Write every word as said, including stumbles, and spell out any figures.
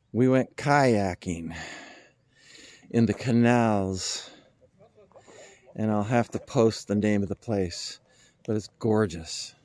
We went kayaking in the canals, and I'll have to post the name of the place, but it's gorgeous.